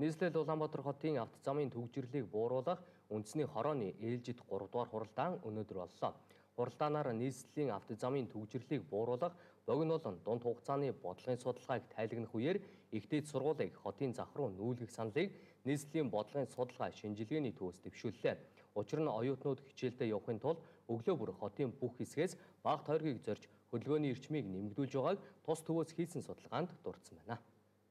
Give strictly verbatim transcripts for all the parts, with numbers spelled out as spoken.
Нийслэл Улаанбаатар хотын авто замын төгжрлийг бууруулах үндэсний хорооны ээлжид гурав дугаар хуралдаан өнөөдөр боллоо. Хуралдаанаар нийслэлийн авто замын төгжрлийг бууруулах, богинолон дунд хугацааны бодлогын судалгааг тайлагнах үеэр ихтэйд сургуулийг хотын зах руу нүүлгэх саналыг нийслэлийн бодлогын судалгаа шинжилгээний төвөөс дэвшүүллээ. Учир нь оюутнууд хичээлдээ явахын тулд өглөө бүр хотын бүх хэсгээс бага тойргийг зорж хөдөлгөөний эрчмийг нэмэгдүүлж байгааг тус төвөөс хийсэн судалгаанд дурдсан байна.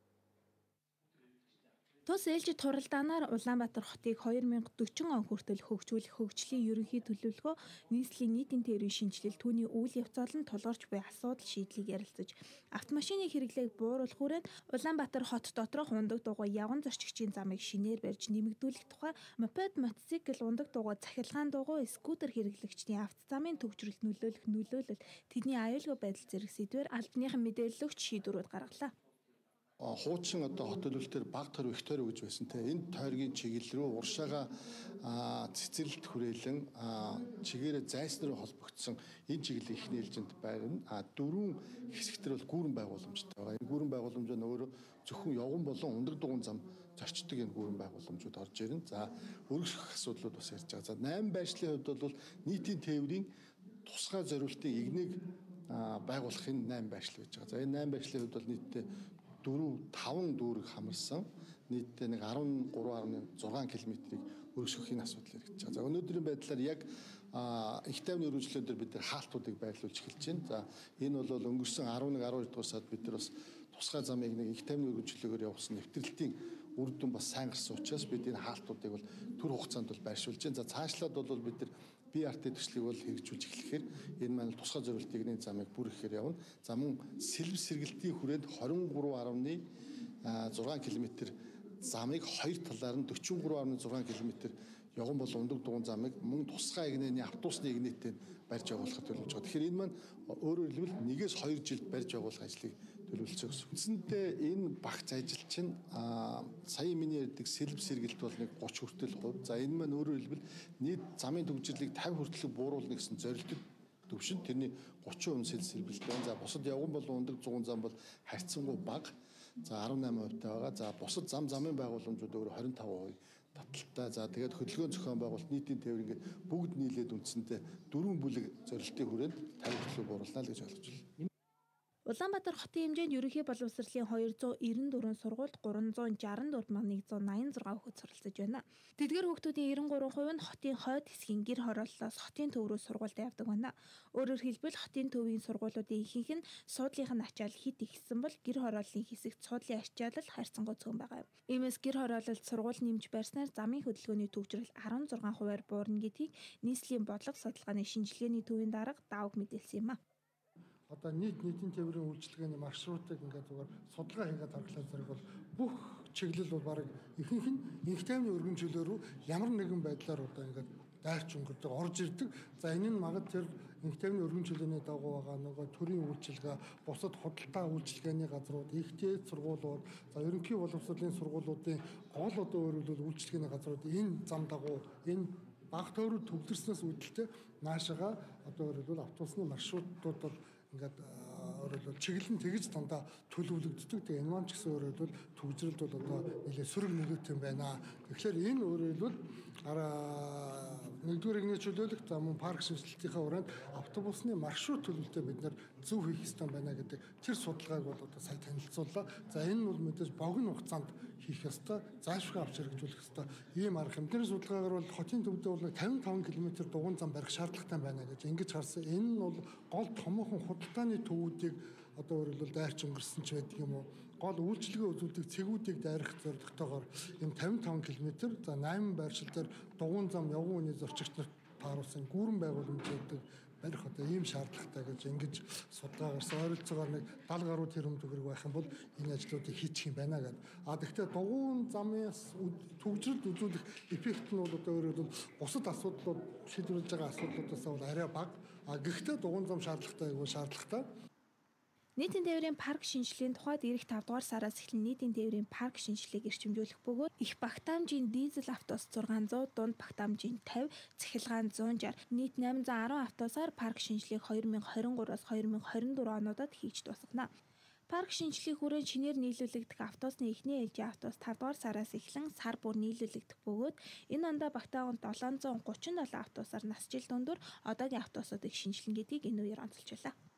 Тус ээлжид хуралдаанаар Улаанбаатар хотыг хоёр мянга дөрвөн он хүртэл хөгжүүлэх хөгжлийн ерөнхий төлөвлөгөө, нийслэлийн нийтийн тээврийн шинжилэл, түүний үйл явц олон тулгарч буй асуудал шийдлийг ярилцаж, автомашины хэрэглээг бууруулах хүрээнд Улаанбаатар хот доторх ундаг дугуй явган зорчигчийн замыг шинээр барьж нэмэгдүүлэх тухай, мопед, мотоцикл, ундаг дугуй, цахилгаан дугуй, скутер хэрэглэгчдийн авто замын төгжрөлд нөлөөлөх нөлөөлөл, тэдний аюулгүй байдал зэрэг сэдвээр албаныхан мэдээлэл өгч шийдвэрүүд гаргалаа. Хуучин одоо хот төлөвлөлтөөр баг тойрог их тойрог гэж байсан те энэ тойргийн чиглэл рүү уршаага цэцэрлэлт хүрээлэн чигээрээ зайсан руу холбогдсон энэ чиглэлийн ихний ээлжинд байна. А дөрвөн хэсэгтэр бол гүүрэн байгууламжтай байгаа. Энэ гүүрэн байгууламж нь өөрөө зөвхөн явган болон ундаг дугуйн зам зорчдог энэ гүүрэн байгууламжууд орж ирнэ. За өргөх асуудлууд бас ярьж байгаа. За найм байршлын хувьд бол нийтийн тээврийн тусгай зориултын игнийг байгуулахын найм байршил гэж байгаа. За энэ найм байршлын хувьд бол нийтдээ дөрөв таван дүүрэг хамарсан нийтдээ нэг арван гурван гаруй зургаан километрийг өргөсгөхийн асуудал яригдж байгаа. За өнөөдрийн байдлаар яг их тайвны өргөжлөлөөр дээр бид нар хаалтуудыг байрлуулж эхэлж байна. За энэ бол өнгөрсөн арван нэг арван хоёр дугаар сард бид нар бас тусгай замыг нэг их тайвны өргөжлөлөөр явуулсан нэвтрэлтийн үр дүн бас сайн гарсан учраас бид энэ хаалтуудыг бол түр хугацаанд бол байршуулж байна. За цаашлаад бол бид нар би ар ти төслийг бол хэрэгжүүлж эхлэхээр энэ маань тусгай зориултын игний замыг бүр ихээр явна. За мөн сэлб сэргэлтийн хүрээнд двадцать три зургаан километр замыг хоёр талаар нь forty three point six км явган бол ундаг дугуйн замыг мөн тусгай игнэний автобусны игнэтэй барьж явуулахад төлөвлөж байгаа. Тэгэхээр энэ маань өөрөөр хэлбэл нэгээс хоёр жилд барьж явуулах ажлыг төлөвлөсөн гэсэн. Үндсэндээ энэ багц ажил чинь сая миний ярьдаг сэлб сэргэлт бол нэг thirty хүртэл хувь. За энэ маань өөрөөр хэлбэл нийт замын төгжрлийг fifty хүртэл бууруулна гэсэн зорилттой төвшин тэрний thirty percent сэлб сэргэлт байна. За бусад явган бол ундаг дугуйн зам бол харьцангуй бага. За eighty-eight percent байгаа. За бусад зам замын байгууламжууд өөр twenty-five percent таталтай. За тэгээд хөдөлгөөн зохион байгуулалт нийтийн тээвэр ингээд бүгд нийлээд үндсэндээ дөрвөн бүлэг зорилтын хүрээнд fifty percent бууруулна л гэж ойлгож байна. Улаанбаатар хотын хэмжээнд ерөнхий боловсролын two hundred ninety-four сургуульд three six four one one eight six хүүхэд суралцж байна. Тэдгээр хүүхдүүдийн ninety-three percent нь хотын хойд хэсгийн гэр хорооллоос хотын төв рүү сургуульд явдаг байна. Өөрөөр хэлбэл хотын төвийн сургуулиудын ихэнх нь суудлынх нь ачаал хит ихсэн бол гэр хорооллын хэсэгт суудлын ачаалал харьцангуй цөөн байгаа юм. Иймээс гэр хороололд сургууль нэмж барьснаар замын хөдөлгөөний төвжрэл sixteen percent буурна гэдгийг нийслэлийн бодлого судалгааны шинжилгээний төвийн дарга Давг мэдээлсэн юм а. Одоо нийт нийтийн тээврийн үйлчилгээний маршрутыг ингээд зүгээр судалгаа хийгээд харгалаа зэрэг бол бүх чиглэл бол баг ихэнх нь инх тайвны өргөнжлөлөөр рүү ямар нэгэн байдлаар одоо ингээд дайрч өнгөрдөг орж ирдэг. За энэ нь магад тэр инх тайвны өргөнжлөлөөний дагуу байгаа нөгөө төрийн үйлчилгээ, бусад худалдаа үйлчилгээний газрууд, ихтэй сургуулиуд, за ерөнхий боловсролын сургуулиудын гол одоо өөрөлдөл үйлчилгээний газрууд энэ зам дагуу энэ баг тойрог төвлөрснөөс үүдэлтэй наашаага одоо өөрөлдөл автобусны маршрутууд бол ингээд өөрөлдөл чиглэл нь тэгж дандаа төлөвлөгддөг. Тэгээ энэ маань ч гэсэн өөрөлдөл төгжрэлд бол одоо нэлээд сөрөг нөлөөтэй юм байна. Тэгэхээр энэ өөрөлдөл араа нэгдүгээр игний чөлөөлөх за мөн парк шинжилтийнхаа хүрээнд автобусны маршрут төлөвлөлтөд бид нар зөв хийх ёстой байна гэдэг тэр судалгааг бол одоо сая танилцууллаа. За энэ нь бол мэдээж богино хугацаанд хийх ёстой, заашгүй авч хэрэгжүүлэх ёстой ийм арга юм. Тэр судалгаагаар бол хотын төвдөө бол fifty-five км дугуйн зам барих шаардлагатай байна гэж ингэж харсан. Энэ нь бол гол томоохон худалдааны төвүүдийг одоо өөрөлдөл дайрч өнгөрсөн ч байдаг юм уу. Гол үйлчилгээ үзүүлдэг цэгүүдийг дайрах зорилготойгоор энэ fifty-five км за eight байршил дээр дугуйн зам явган үний зорчигч нарт тааруулсан гүүрэн байгууламж гэдэг барих одоо ийм шаардлагатай гэж ингэж судалгаагаарс ойролцоогоор нэг seventy гаруй тэрбум төгрөг байх юм бол энэ ажлуудыг хийчих юм байна гэдэг. А гэхдээ дугуйн замаас төгжрөлд үзүүлэх эффект нь бол одоо өөрөөр бусад асуудлууд шийдвэрлэж байгаа асуудлуудаас бол арай бага. А гэхдээ дугуйн зам шаардлагатай гэвэл шаардлагатай. Нийтийн тээврийн парк шинжилгээний тухайд ирэх five дугаар сараас эхлэн нийтийн тээврийн парк шинжилгээг эрчимжүүлэх бөгөөд их багтаамжийн дизель автобус six hundred, дунд багтаамжийн fifty, цахилгаан one sixty, нийт eight hundred автобусаар парк шинжилгээг twenty twenty-three-аас twenty twenty-four онуудад хийж дуусгана. Парк шинжлэх хүрээнд шинээр нийлүүлэгдэх автобусны эхний ээлжийн автобус тавд дугаар сараас эхлэн сар бүр нийлүүлэгдэх бөгөөд энэ ондоо Багтаа онд долоон зуун гучин долоо автобусаар насжил дүндүр одоогийн автобусуудыг шинжилнэ гэдгийг энэ үеэр онцолж байлаа.